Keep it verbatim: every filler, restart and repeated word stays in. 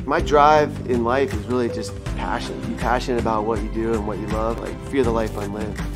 My drive in life is really just passion. Be passionate about what you do and what you love. Like, fear the life unlived.